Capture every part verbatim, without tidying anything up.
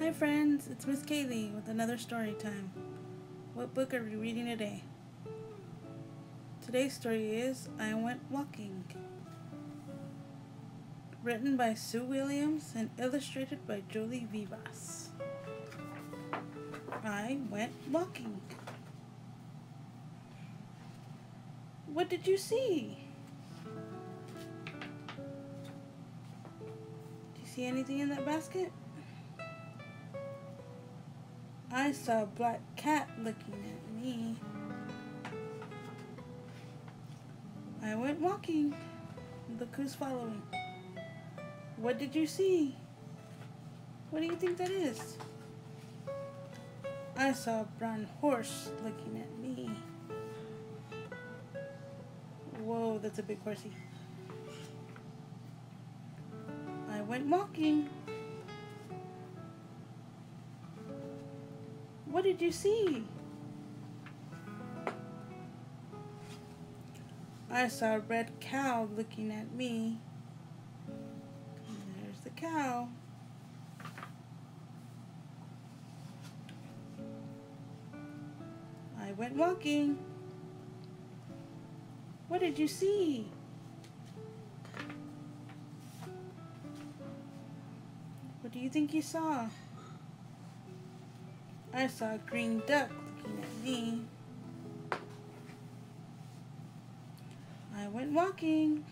Hi friends, it's Miss Kaylee with another story time. What book are we reading today? Today's story is I Went Walking. Written by Sue Williams and illustrated by Jolie Vivas. I went walking. What did you see? Did you see anything in that basket? I saw a black cat looking at me. I went walking. Look who's following. What did you see? What do you think that is? I saw a brown horse looking at me. Whoa, that's a big horsey. I went walking. What did you see? I saw a red cow looking at me. And there's the cow. I went walking. What did you see? What do you think you saw? I saw a green duck looking at me. I went walking.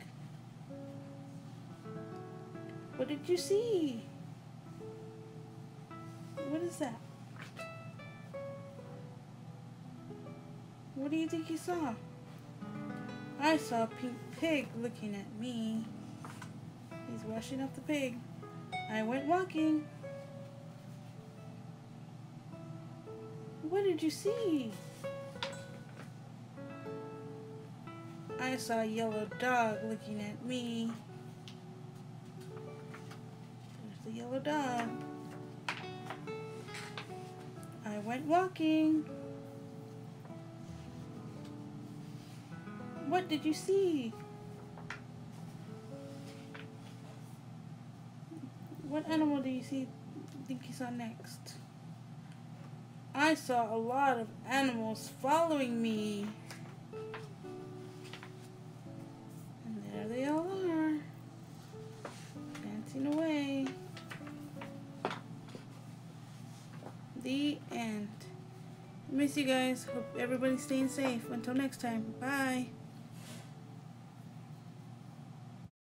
What did you see? What is that? What do you think you saw? I saw a pink pig looking at me. He's washing up the pig. I went walking. What did you see? I saw a yellow dog looking at me. There's the yellow dog. I went walking. What did you see? What animal do you see? Think you saw next? I saw a lot of animals following me. And there they all are, dancing away. The end. Miss you guys. Hope everybody's staying safe. Until next time. Bye.